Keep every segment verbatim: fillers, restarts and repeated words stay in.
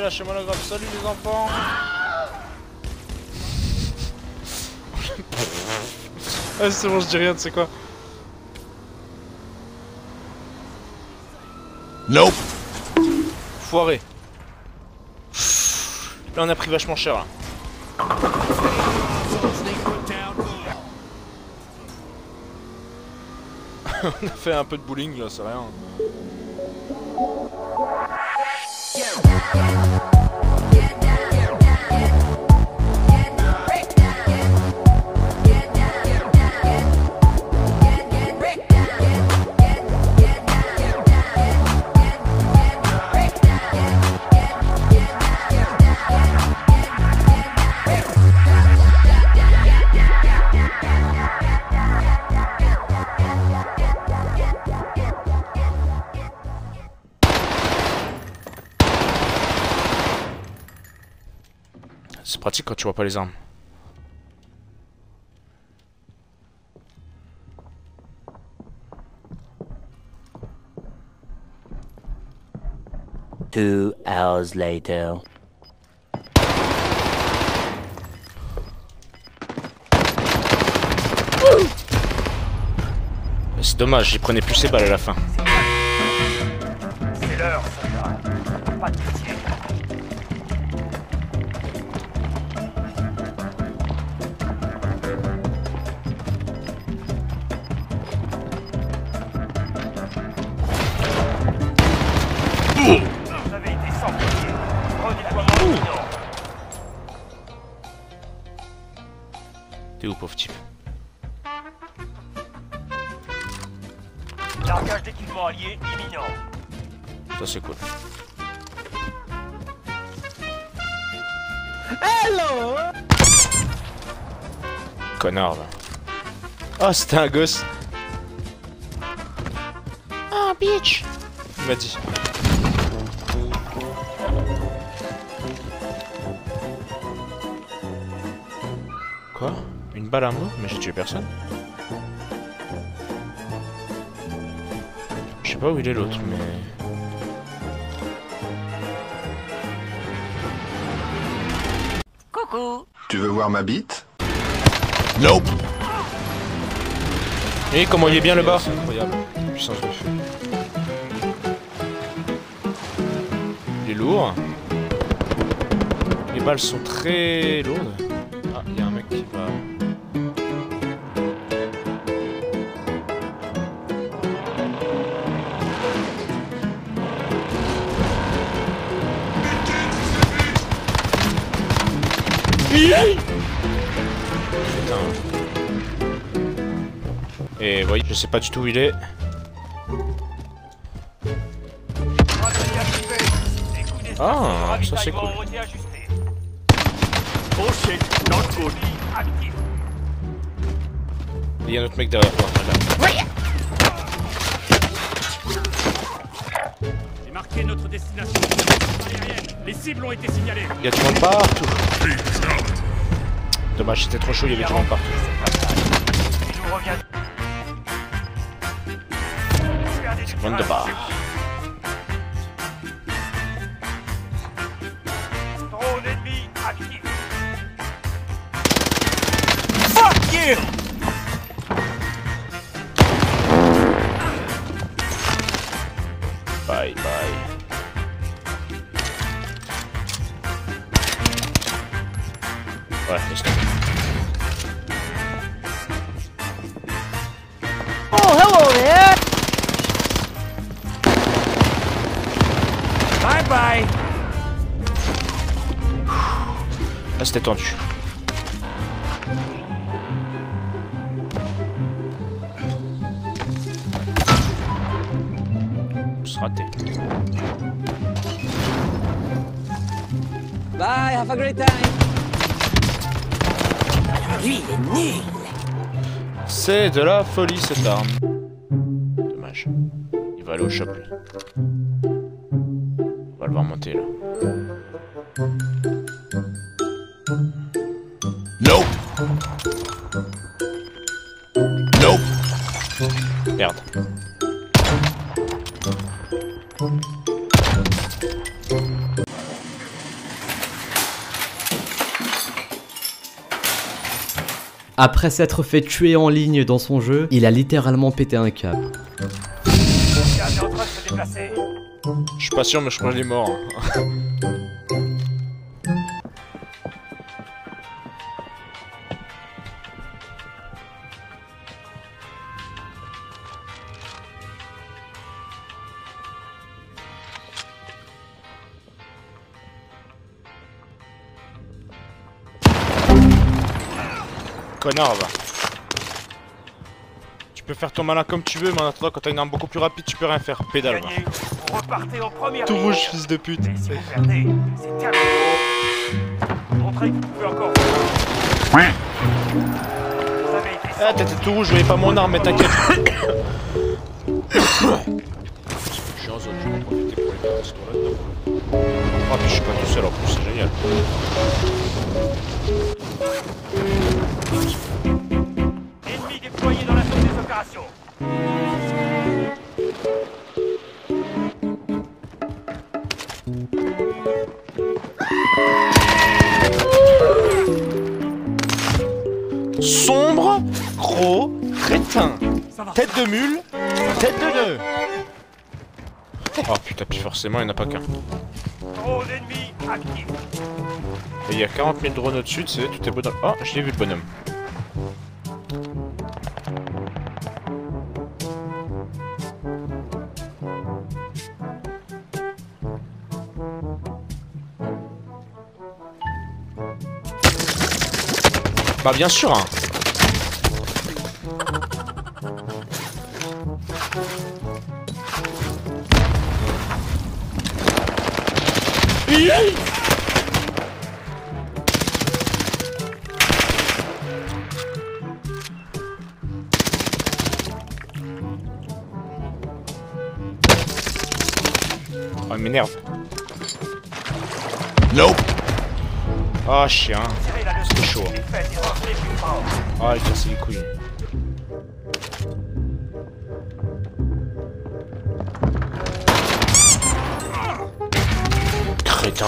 lâchez-moi la grappe. Salut les enfants. Ah c'est bon, je dis rien, tu sais quoi. Nope. Foiré. Là on a pris vachement cher là. On a fait un peu de bowling là, c'est rien. C'est pratique quand tu vois pas les armes. Two hours later. C'est dommage, j'y prenais plus ses balles à la fin. C'est l'heure, soldat. Pas de pitié. Vous avez été sans pitié. Redéploiement imminent. T'es où, pauvre type? Largage d'équipement allié imminent. Ça c'est cool. Hello. Connard là. Oh c'était un gosse. Ah bitch. Il m'a dit. Quoi? Une balle à moi? Mais j'ai tué personne. Je sais pas où il est l'autre, mais... Coucou. Tu veux voir ma bite? Nope. Et comment il est bien le bas? C'est incroyable. Puissance de feu. Il est lourd. Les balles sont très lourdes. Ah, il y a un mec qui va... Putain. Et voyez, je sais pas du tout où il est. Ah, ça c'est cool. Oh shit, not good. Actif. Il y a un autre mec derrière toi. J'ai marqué notre destination. Aérienne. Les cibles ont été signalées. Il y a du monde partout. Dommage, c'était trop chaud, il y avait du monde partout. Et nous reviens. Monde de barre. Drone ennemi actif. Fuck you. Bye bye. Ouais, laisse tomber. Oh, hello there. Bye bye. Là c'était tendu. C'est raté. Bye, have a great time. Lui, il est nul. C'est de la folie cette arme. Dommage. Il va aller au shop lui. On va le voir monter là. Nope. Nope. Merde. Après s'être fait tuer en ligne dans son jeu, il a littéralement pété un câble. Gaz est en train de se déplacer. Je suis pas sûr, mais je crois qu'il est mort. Hein. Connard, va. Tu peux faire ton malin comme tu veux, mais en attendant, quand t'as une arme beaucoup plus rapide, tu peux rien faire. Pédale, va. Gagné. Repartez en première Tout ligne. rouge, fils de pute. Et si vous perdez, c'est terminé. Montrez que vous pouvez encore. Vous avez été Ah, t'étais tout rouge, je voyais pas mon arme, mais t'inquiète. Je suis en zone, je vais en profiter pour les faire ce tour là-dedans. Ah, puis je suis pas tout seul en plus, c'est génial. Ennemi déployé dans la zone des opérations. Sombre, gros, crétin. Ça va. Tête de mule, tête de nœud. Oh putain, puis forcément, il n'y en a pas qu'un. Drone ennemi actif. Et il y a quarante mille drones au-dessus, tu sais, tout est beau dans... Oh, je l'ai vu le bonhomme. Bah bien sûr hein. Oh, il m'énerve. Nope. Ah, chien. Tirez la leçon. C'est chaud. Les faites et revenez plus fort. Ah, il casse les couilles. Crétin.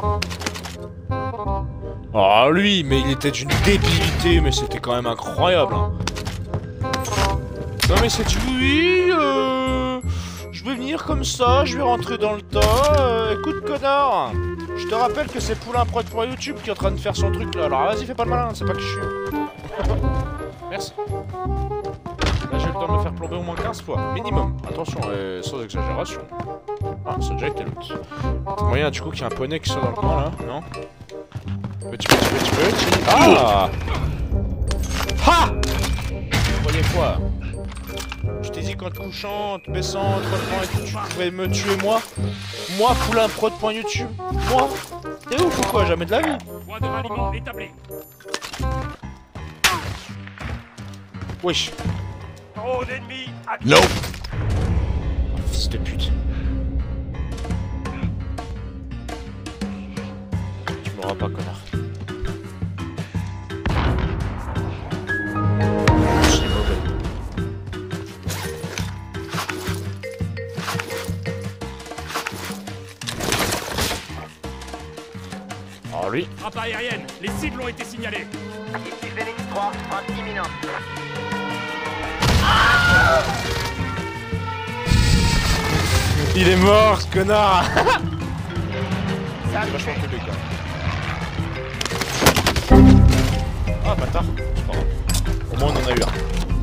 Ah, lui, mais il était d'une débilité, mais c'était quand même incroyable. Hein. Non, mais c'est du oui, euh... je vais venir comme ça, je vais rentrer dans le tas. Euh, écoute, connard, je te rappelle que c'est Poulain Prod pour YouTube qui est en train de faire son truc là. Alors vas-y, fais pas le malin, c'est pas que je suis. Merci. Là, j'ai le temps de me faire plomber au moins quinze fois, minimum. Attention, euh, sans exagération. Ah, ça a déjà été l'autre. Moyen du coup qu'il y a un poney qui soit dans le coin là, non? Petit, petit, petit, petit. Ah! Ha! Vous voyez quoi? Je t'ai dit qu'en te couchant, en te baissant, en te relevant et tout, tu pouvais me tuer moi? Moi, Poulain Prod point YouTube? Moi? T'es ouf ou quoi? Jamais de la vie! Point de ralliement établi. Wesh! Drone ennemi actif. Nope. Oh, fils de pute! Tu m'auras pas, connard. C'est mauvais. Alors lui, Frappe aérienne. Les cibles ont été signalées. Ici Phoenix trois, frappe imminente. il est mort, ce connard. C'est vachement cool, les gars. Ah, bâtard, c'est pas grave. Au moins, on en a eu un.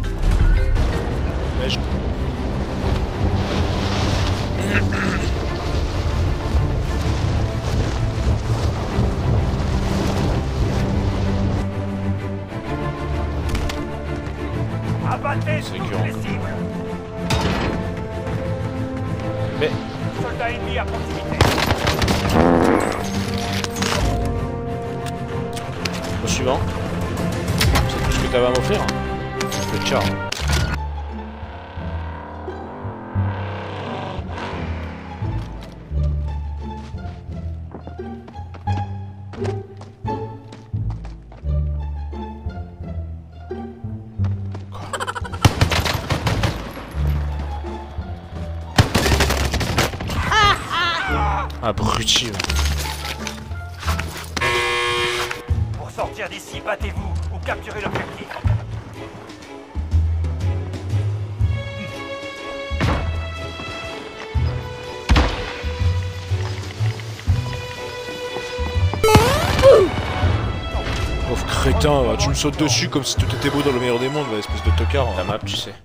Mais je... Abattez C'est toutes écœurant. les cibles. Mais... Soldats ennemis à proximité. Au suivant. C'est tout ce que t'avais à m'offrir. Le ciao. Abruti. Pour sortir d'ici, battez-vous ou capturez l'objectif. Pauvre crétin, va, tu me sautes dessus comme si tout était beau dans le meilleur des mondes, va, espèce de tocard. La map, tu sais.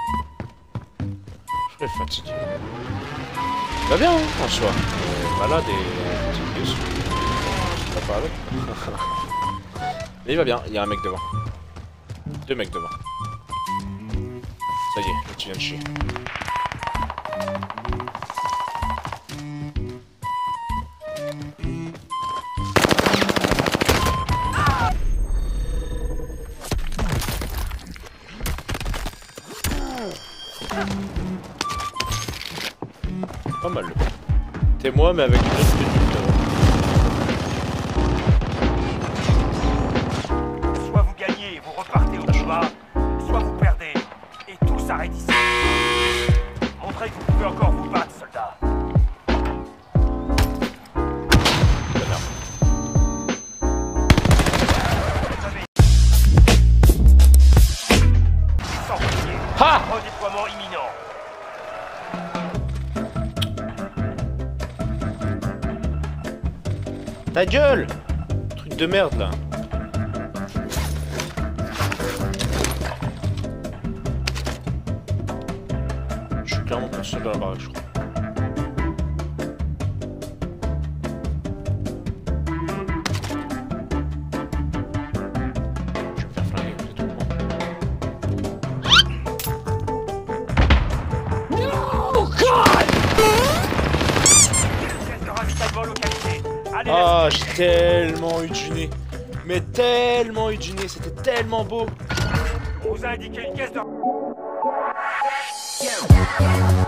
Je serais fatigué. Va bien, hein, en soi. Euh, malade et fatigué. Je pas avec. Mais il va bien, il y a un mec devant. Deux mecs devant. Ça y est, là, tu viens de chier. Pas mal le coup. T'es moi mais avec une autre tenue. Soit vous gagnez et vous repartez au combat, soit vous perdez et tout s'arrête ici. Montrez que vous pouvez encore vous battre, soldats. Sans pitié. Ha! Redéploiement imminent. Ta gueule! Truc de merde là. Je suis clairement pas seul dans la baraque, je crois. Je vais me faire flinguer, c'est tout. Pièce de ravitaillement localisée. Allez, Ah, j'ai tellement eu du nez. Mais tellement eu du nez, c'était tellement beau. on vous a indiqué une caisse de...